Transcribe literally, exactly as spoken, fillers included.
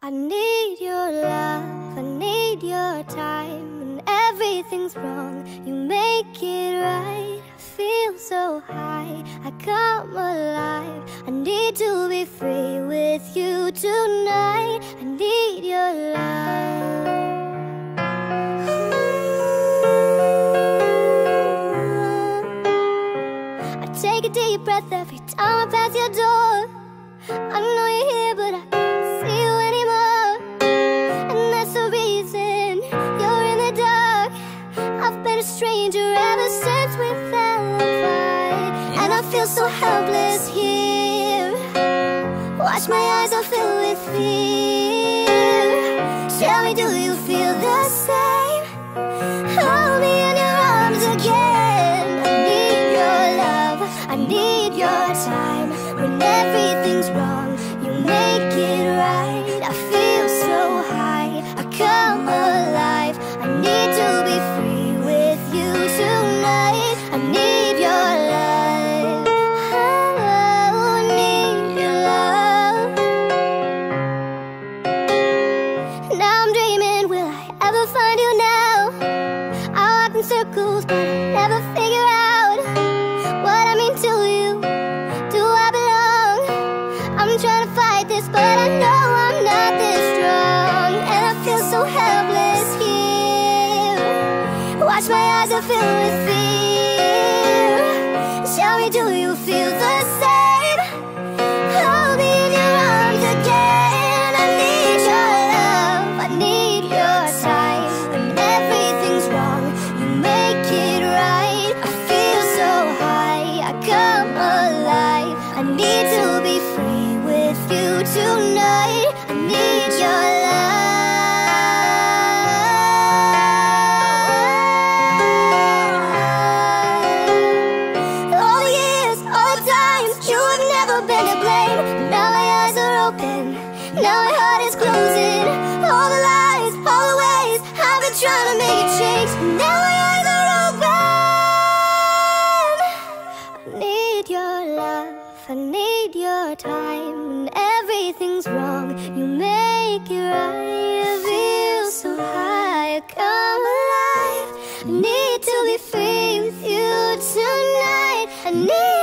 I need your love, I need your time. When everything's wrong, you make it right. I feel so high, I come alive. I need to be free with you tonight. I need your love. I take a deep breath every time I pass your door. I know you're here, but I can't see you anymore. And that's the reason you're in the dark. I've been a stranger ever since we fell apart. And I feel so helpless here. Watch, my eyes are filled with fear. Tell me, do you feel the same? Hold me in your arms again. I need your love, I need your time. When everything's wrong, you make it right. I feel so high, I come alive. I need to be free with you tonight. I need your love, oh, I need your love. Now I'm dreaming, will I ever find you now? I walk in circles, but I never figure out what I mean to you. I'm trying to fight this, but I know I'm not this strong. And I feel so helpless here. Watch, my eyes are filled with fear. Tell me, do you feel the same? Hold me in your arms again. I need your love, I need your time. When everything's wrong, you make it right. I feel so high, I come alive. I need to be free with you tonight. I need your love. All the years, all the times, you have never been to blame. Now my eyes are open, now my heart is closing. All the lies, all the ways I've been trying to make it change. Now my eyes are open. I need your love, I need your time. When everything's wrong, you make it right. I feel so high, I come alive. I need to be free with you tonight. I need